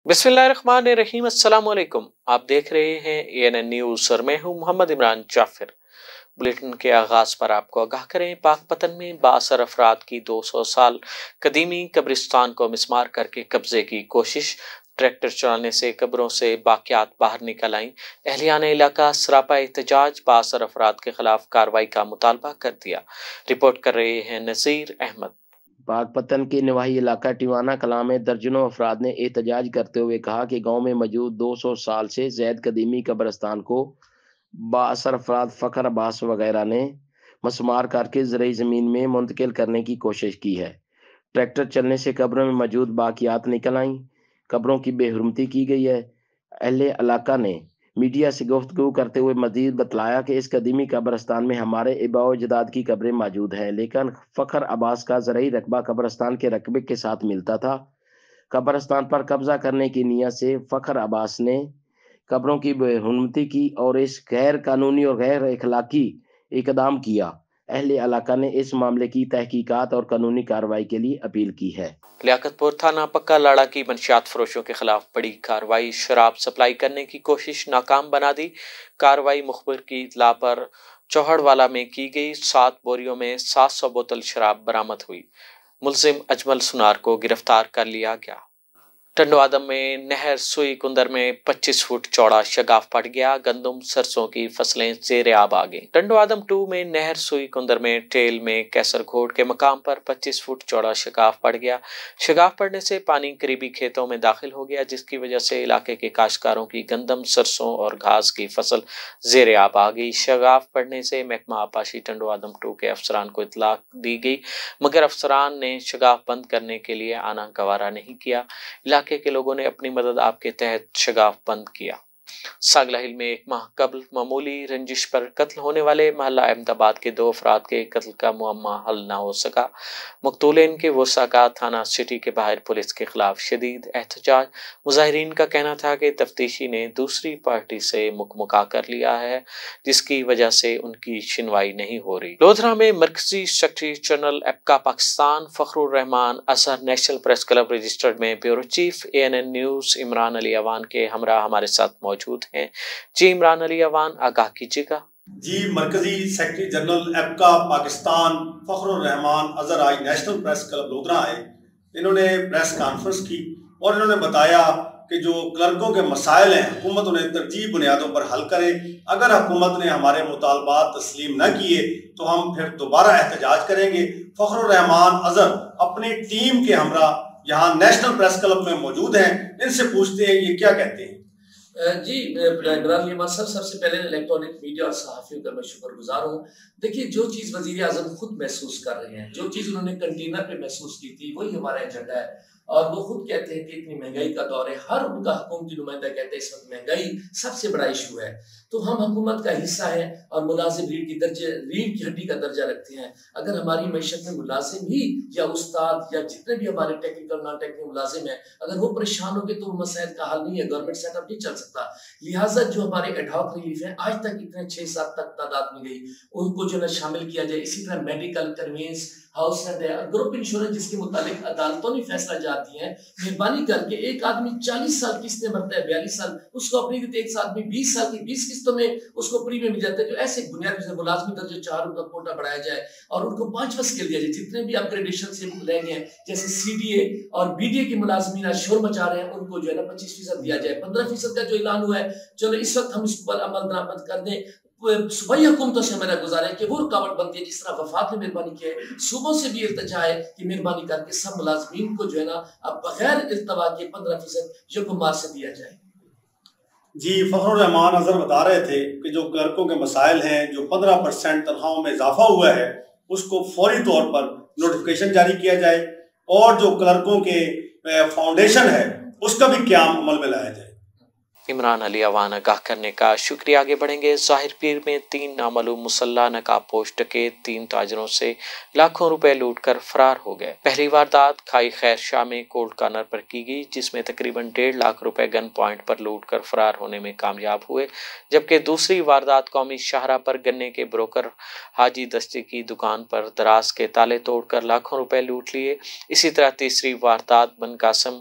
बिस्मिल्लाहिर्रहमानिर्रहीम। अस्सलाम वालेकुम। आप देख रहे हैं ANN न्यूज़ और मैं हूं मोहम्मद इमरान जाफिर। बुलेटिन के आगाज पर आपको आगाह करें, पाकपतन में बासर अफराद की 200 साल कदीमी कब्रिस्तान को मिस्मार करके कब्जे की कोशिश। ट्रैक्टर चलाने से कब्रों से बाकियात बाहर निकल आईं। अहलियान इलाका सरापा एहतजाज बासर अफराद के खिलाफ कार्रवाई का मुतालबा कर दिया। रिपोर्ट कर रहे हैं नज़ीर अहमद। पाकपतन के नवाही इलाका टिवाना कलां में दर्जनों अफराद ने एहतजाज करते हुए कहा कि गांव में मौजूद 200 साल से ज़ैद कदीमी कब्रिस्तान को बासर अफराद फ़खर अब्बास वगैरह ने मसमार करके ज़रई ज़मीन में मुंतकिल करने की कोशिश की है। ट्रैक्टर चलने से कब्रों में मौजूद बाकियात निकल आईं। कब्रों की बेहुरमती की गई है। अहले इलाका ने मीडिया से गुफ्तगू करते हुए मजीद बतलाया कि इस कदीमी कब्रिस्तान में हमारे आबाओ अजदाद की कब्रें मौजूद हैं, लेकिन फ़खर अब्बास का ज़रई रकबा कब्रिस्तान के रकबे के साथ मिलता था। कब्रिस्तान पर कब्जा करने की नीयत से फ़खर अब्बास ने कब्रों की बेहुरमती की और इस गैर कानूनी और गैर अखलाकी इकदाम किया। अहले इलाका ने इस मामले की तहकीकात और कानूनी कार्रवाई के लिए अपील की है। लियाकतपुर थाना पक्का लाड़ा की मंशियात फरोशों के खिलाफ बड़ी कार्रवाई। शराब सप्लाई करने की कोशिश नाकाम बना दी। कार्रवाई मुखबिर की इत्तला पर चौहड़वाला में की गई। 7 बोरियों में 700 बोतल शराब बरामद हुई। मुलजिम अजमल सुनार को गिरफ्तार कर लिया गया। टंडवादम में नहर सुई कुंदर में 25 फुट चौड़ा शगाफ पड़ गया। गंदम सरसों की फसलें जेर आब आ गई। टंडवादम 2 में नहर सुई कुंदर में टेल में कैसर घोट के मकाम पर 25 फुट चौड़ा शगाफ पड़ गया। शगाफ पड़ने से पानी करीबी खेतों में दाखिल हो गया, जिसकी वजह से इलाके के काश्तकारों की गंदम सरसों और घास की फसल जेर आब आ गई। शगाफ पड़ने से महकमा आपाशी टंडवादम 2 के अफसरान को इतला दी गई, मगर अफसरान ने शगाफ बंद करने के लिए आना गवारा नहीं किया। इलाके के लोगों ने अपनी मदद आपके तहत शगाफ बंद किया। सागला हिल में एक माह कबल मामूली रंजिश पर कत्ल होने वाले महल्ला अहमदाबाद के 2 अफराद के कत्ल का मुअम्मा हल न हो सका। मकतूलेन के वसा का थाना सिटी के बाहर पुलिस के खिलाफ शदीद एहतजाज। मुजाहिरीन का कहना था कि तफ्तीशी ने दूसरी पार्टी से मुकमुका कर लिया है, जिसकी वजह से उनकी सुनवाई नहीं हो रही। लोधरा में मरकजी सेक्रेटरी जनरल एपका Pakistan Fakhrur Rehman Azhar national press club registered में bureau chief ANN news Imran Ali Awan के हमरा हमारे साथ मौजूद हैं। जी इमरान अली अवान, आगाह कीजिएगा। जी, मरकजी सेक्रेटरी जनरल एपका पाकिस्तान फखरुर रहमान अजहर आज नेशनल प्रेस क्लब लोधरा आए। इन्होंने प्रेस कॉन्फ्रेंस की और इन्होंने बताया कि जो क्लर्कों के मसाइल हैं हुकूमत उन्हें तरजीह बुनियादों पर हल करे। अगर हुकूमत ने हमारे मुतालबात तस्लीम न किए तो हम फिर दोबारा एहतजाज करेंगे। फखरुर रहमान अजहर अपनी टीम के हमरा यहाँ नेशनल प्रेस क्लब में मौजूद हैं। इनसे पूछते हैं ये क्या कहते हैं। जी, सबसे पहले इलेक्ट्रॉनिक मीडिया और सहाफ़ियों का मैं शुक्रगुजार हूँ। देखिए, जो चीज़ वज़ीर आज़म खुद महसूस कर रहे हैं, जो चीज़ उन्होंने कंटेनर पे महसूस की थी, वही हमारा एजेंडा है। और वो खुद कहते हैं कि इतनी महंगाई का दौर है, हर उनका हुकूमती नुमाइंदा कहते हैं इस वक्त महंगाई सबसे बड़ा इशू है। तो हम हुकूमत का हिस्सा है और मुलाजिम रीढ़ की हड्डी का दर्जा रखते हैं। अगर हमारी मैशत में मुलाजिम ही या उस्ताद या जितने भी हमारे टेक्निकल नॉन टेक्निकल मुलाजिम हैं, अगर वो परेशान हो गए तो मसाइल का हल नहीं है, गवर्नमेंट सेटअप नहीं चल सकता। लिहाजा जो हमारे एडहॉक रिलीफ है, आज तक इतने 6-7 तक तादाद में गई, उनको जो है शामिल किया जाए। इसी तरह मेडिकल कन्वेंस, हाउस रेंट है, ग्रुप इंश्योरेंस जिसके मुताबिक अदालतों ने फैसला जाती है, मेहरबानी करके एक आदमी 40 साल किस्तें भरता है, 42 साल उसको अपनी एक आदमी 20 साल की 20 किस्तों में उसको प्रीमियम मिल जाता है। जो ऐसे बुनियादी मुलाजमी दर्जे 4 उनका कोटा बढ़ाया जाए और उनको 5वां स्केल दिया जाए। जितने भी अपग्रेडेशन से रह गए हैं, जैसे CDA और BDA की मुलाजमीन शोर मचा रहे हैं, उनको जो है ना 25% दिया जाए। 15% का जो ऐलान हुआ है, चलो इस वक्त हम इस पर अमल दरामद कर दें। सूबाई हुकूमतों से मेरा गुजारा है कि वो रुकावट बनती है, जिस तरह वफाक ने मेहरबानी की है। सूबों से भी इल्तिजा है कि मेहरबानी करके सब मुलाजमीन को जो है ना अब बगैर इल्तवा के 15% यकमार से दिया जाए। जी, फखरुर रहमान अजहर बता रहे थे कि जो क्लर्कों के मसाइल हैं, जो 15% तनख्वाहों में इजाफा हुआ है, उसको फौरी तौर पर नोटिफिकेशन जारी किया जाए और जो क्लर्कों के फाउंडेशन है उसका भी क़याम अमल में लाया जाए। इमरान अली अवान आगाह करने का शुक्रिया। आगे बढ़ेंगे। ज़ाहिर पीर में 3 नामालूम मुसल्ला नकाबपोश डकैत 3 ताजरों से लाखों रुपए लूट कर फरार हो गए। पहली वारदात खाई खैर शाह में कोल्ड कार्नर पर की गई, जिसमें तकरीबन 1.5 लाख रुपए गन पॉइंट पर लूट कर फरार होने में कामयाब हुए, जबकि दूसरी वारदात कौमी शाहरा पर गन्ने के ब्रोकर हाजी दस्ती की दुकान पर दराज के ताले तोड़कर लाखों रुपए लूट लिए। इसी तरह तीसरी वारदात बनकासम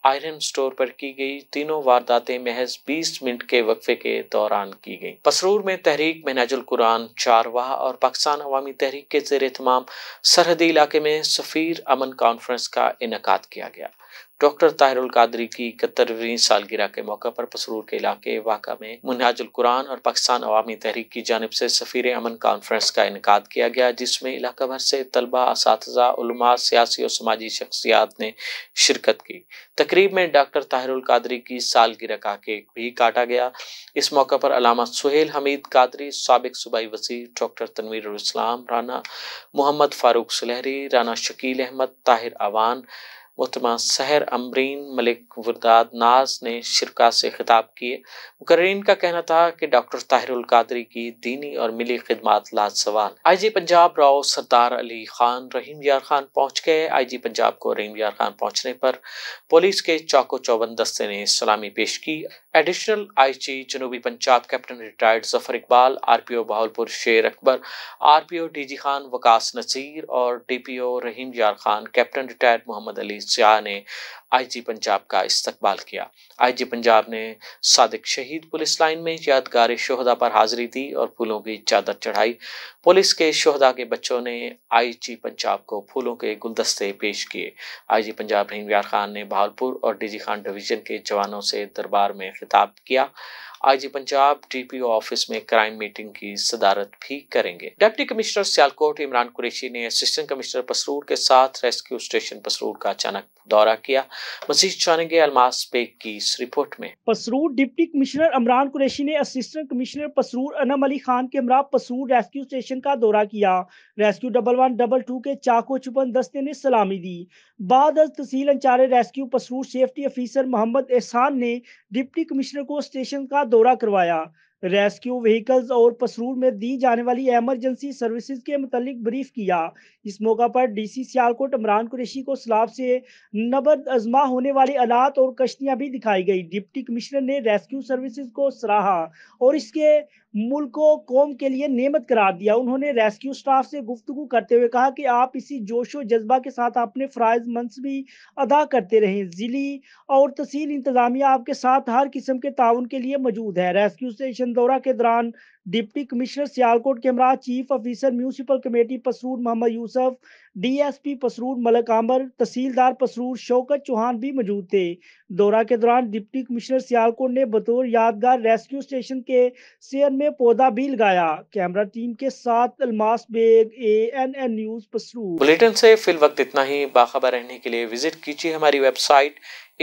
आयरन स्टोर पर की गई। तीनों वारदातें महज 20 मिनट के वक्फे के दौरान की गई। पसरूर में तहरीक मिन्हाजुल कुरान चारवाह और पाकिस्तान अवामी तहरीक के ज़ेर तमाम सरहदी इलाके में सफ़ीर अमन कॉन्फ्रेंस का इनेकाद किया गया। डॉक्टर ताहिरुल कादरी की 71वीं सालगिरह के मौके पर पसरूर के इलाके वाक़ा में मिन्हाजुल कुरान और पाकिस्तान अवामी तहरीक की जानिब से सफ़ीर अमन कॉन्फ्रेंस का इनेकाद किया गया, जिसमें इलाका भर से तलबा, असातिज़ा, उलमा, सियासी और समाजी शख्सियात ने शिरकत की। तकरीब में डॉक्टर ताहिरुल कादरी की सालगिरह का केक भी काटा गया। इस मौके पर अल्लामा सुहेल हमीद कादरी, साबिक सूबाई वज़ीर डॉक्टर तनवीरुल इस्लाम राना, मोहम्मद फारूक सुलहरी, राना शकील अहमद, ताहिर अवान, मोहतरमा सहर अमरीन, मलिक वरदाद नाज ने शिरका से खिताब किए। मुकर्रीन का कहना था कि डॉक्टर ताहिरुल कादरी की दीनी और मिली खिदमात लाजवाल। आईजी पंजाब राव सरदार अली खान रहीम यार खान पहुंच गए। आईजी पंजाब को रहीम यार खान पहुंचने पर पुलिस के चाको चौबंद दस्ते ने सलामी पेश की। एडिशनल आईजी जनूबी Punjab captain retired Zafar Iqbal, RPO Bahawalpur Sher Akbar, RPO DG Khan Waqas Naseer और DPO Rahim Yar Khan captain retired Mohammad Ali Shah ने आईजी पंजाब का इस्तकबाल किया। आईजी पंजाब ने सादिक शहीद पुलिस लाइन में यादगार शोहदा पर हाजिरी दी और फूलों की चादर चढ़ाई। पुलिस के शोहदा के बच्चों ने आईजी पंजाब को फूलों के गुलदस्ते पेश किए। आईजी पंजाब रहीम यार खान ने बहावलपुर और डीजी खान डिवीजन के जवानों से दरबार में खिताब किया। आईजी पंजाब डीपीओ ऑफिस में क्राइम मीटिंग की सदारत भी करेंगे। डिप्टी कमिश्नर सियालकोट इमरान कुरैशी ने असिस्टेंट कमिश्नर पसरूर के साथ रेस्क्यू स्टेशन पसरूर का अचानक दौरा किया। मजीद जानेंगे अलमास बेग की इस रिपोर्ट में। पसरूर डिप्टी कमिश्नर इमरान कुरैशी ने असिस्टेंट कमिश्नर पसरूर अनम अली खान के हमरा पसरूर रेस्क्यू स्टेशन का दौरा किया। रेस्क्यू 1112 के चाको चुपन दस्ते ने सलामी दी। बाद तहसील अंचारे rescue Pasrur safety officer Mohammad Ehsan ने डिप्टी कमिश्नर को स्टेशन का दौरा करवाया। रेस्क्यू व्हीकल्स और पसरूर में दी जाने वाली एमरजेंसी सर्विसेज के मुतालिक ब्रीफ किया। इस मौका पर डीसी सियालकोट इमरान कुरैशी को सैलाब से नबर्द अजमा होने वाली आलात और कश्तियां भी दिखाई गई। डिप्टी कमिश्नर ने रेस्क्यू सर्विसेज को सराहा और इसके मुल्क को कौम के लिए नेमत करार दिया। उन्होंने रेस्क्यू स्टाफ से गुफ्तगू करते हुए कहा कि आप इसी जोशो जज्बा के साथ अपने फराइज मनसबी अदा करते रहें। जिली और तहसील इंतजामिया आपके साथ हर किस्म के ताउन के लिए मौजूद है। रेस्क्यू स्टेशन दौरा के दौरान डिप्टी कमिश्नर सियालकोट के हमरा chief officer municipal committee Pasrur Mohammad Yusuf, DSP Pasrur Malik Amir, तहसीलदार पसरूर शौकत चौहान भी मौजूद थे। दौरा के दौरान डिप्टी कमिश्नर सियालकोट ने बतौर यादगार रेस्क्यू स्टेशन के शेयर में पौधा भी लगाया। कैमरा टीम के साथ Almas Baig, ANN news Pasrur. Bulletin से फिल वक्त इतना ही। बाखबर रहने के लिए विजिट कीजिए हमारी वेबसाइट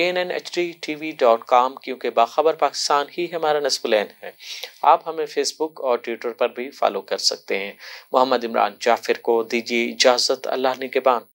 ANNHDTV.com, क्योंकि बाखबर पाकिस्तान ही हमारा नस्बुलैन है। आप हमें फेसबुक और ट्विटर पर भी फॉलो कर सकते हैं। मोहम्मद इमरान जाफिर को दीजिए इजाज़त। अल्लाह निगहबान।